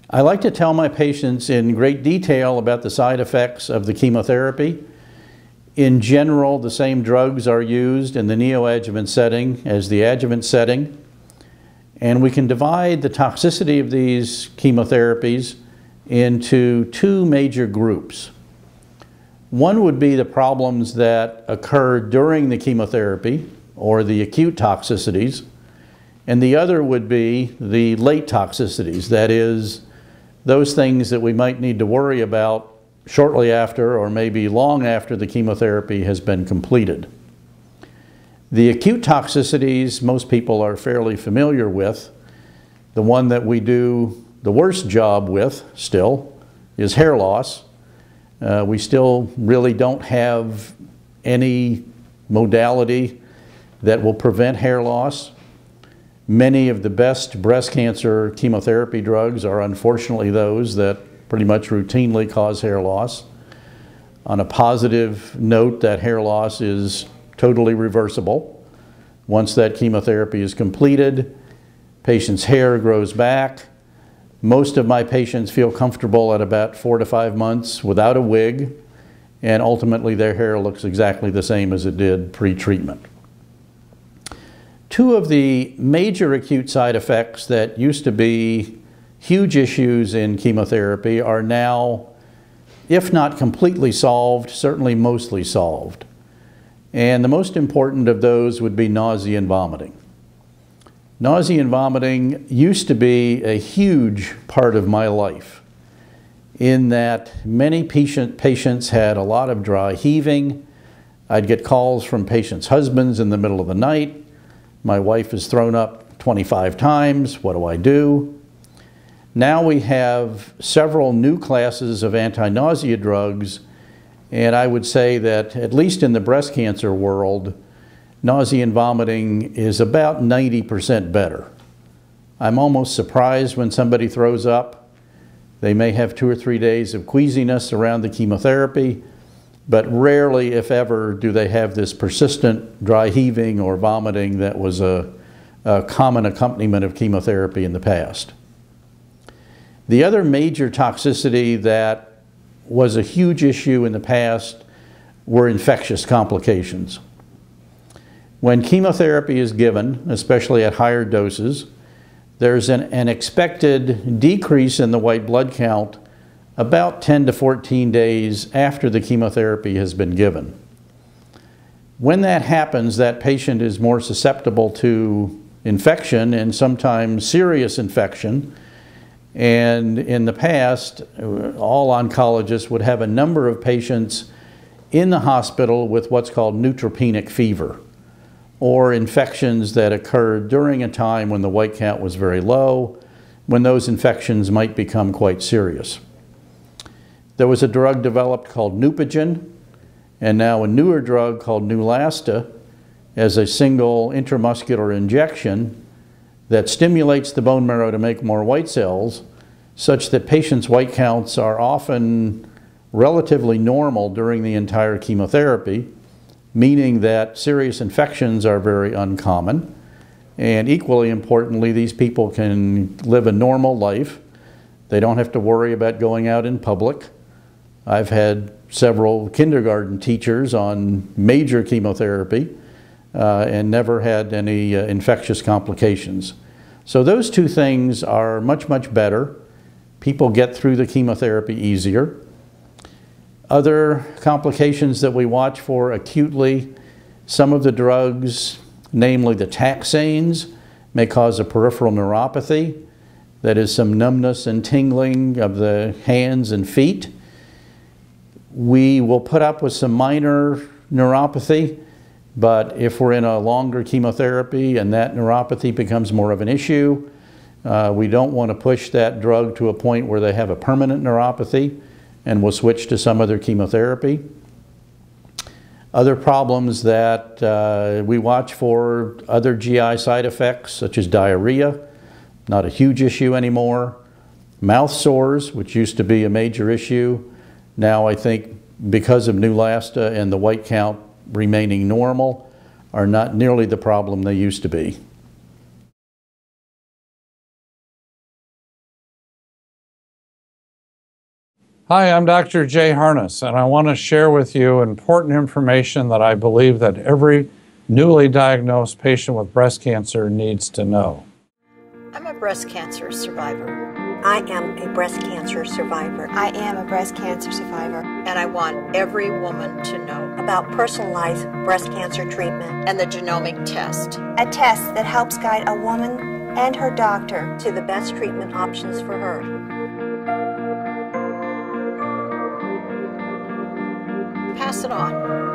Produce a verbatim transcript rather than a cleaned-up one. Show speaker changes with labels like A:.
A: I like to tell my patients in great detail about the side effects of the chemotherapy. In general, the same drugs are used in the neoadjuvant setting as the adjuvant setting, and we can divide the toxicity of these chemotherapies into two major groups. One would be the problems that occur during the chemotherapy, or the acute toxicities, and the other would be the late toxicities, that is, those things that we might need to worry about shortly after or maybe long after the chemotherapy has been completed. The acute toxicities most people are fairly familiar with. The one that we do the worst job with still is hair loss. Uh, we still really don't have any modality that will prevent hair loss. Many of the best breast cancer chemotherapy drugs are unfortunately those that pretty much routinely cause hair loss. On a positive note, that hair loss is totally reversible. Once that chemotherapy is completed, patient's hair grows back. Most of my patients feel comfortable at about four to five months without a wig, and ultimately their hair looks exactly the same as it did pre-treatment. Two of the major acute side effects that used to be huge issues in chemotherapy are now, if not completely solved, certainly mostly solved. And the most important of those would be nausea and vomiting. Nausea and vomiting used to be a huge part of my life, in that many patient, patients had a lot of dry heaving. I'd get calls from patients' husbands in the middle of the night. My wife is thrown up twenty-five times. What do I do? Now we have several new classes of anti-nausea drugs, and I would say that, at least in the breast cancer world, nausea and vomiting is about ninety percent better. I'm almost surprised when somebody throws up. They may have two or three days of queasiness around the chemotherapy, but rarely, if ever, do they have this persistent dry heaving or vomiting that was a, a common accompaniment of chemotherapy in the past. The other major toxicity that was a huge issue in the past were infectious complications. When chemotherapy is given, especially at higher doses, there's an, an expected decrease in the white blood count about ten to fourteen days after the chemotherapy has been given. When that happens, that patient is more susceptible to infection, and sometimes serious infection. And in the past, all oncologists would have a number of patients in the hospital with what's called neutropenic fever, or infections that occurred during a time when the white count was very low, when those infections might become quite serious. There was a drug developed called Neupogen, and now a newer drug called Neulasta as a single intramuscular injection that stimulates the bone marrow to make more white cells, such that patients' white counts are often relatively normal during the entire chemotherapy, meaning that serious infections are very uncommon. And equally importantly, these people can live a normal life. They don't have to worry about going out in public. I've had several kindergarten teachers on major chemotherapy uh, and never had any uh, infectious complications. So those two things are much, much better. People get through the chemotherapy easier. Other complications that we watch for acutely, some of the drugs, namely the taxanes, may cause a peripheral neuropathy. That is some numbness and tingling of the hands and feet. We will put up with some minor neuropathy, but if we're in a longer chemotherapy and that neuropathy becomes more of an issue, uh, we don't want to push that drug to a point where they have a permanent neuropathy, and we'll switch to some other chemotherapy. Other problems that uh, we watch for, other G I side effects such as diarrhea, not a huge issue anymore. Mouth sores, which used to be a major issue. Now I think because of Neulasta and the white count remaining normal, are not nearly the problem they used to be.
B: Hi, I'm Doctor Jay Harness, and I want to share with you important information that I believe that every newly diagnosed patient with breast cancer needs to know.
C: I'm a breast cancer survivor.
D: I am a breast cancer survivor.
E: I am a breast cancer survivor.
C: And I want every woman to know
D: about personalized breast cancer treatment
C: and the genomic test.
E: A test that helps guide a woman and her doctor
D: to the best treatment options for her.
C: Pass it on.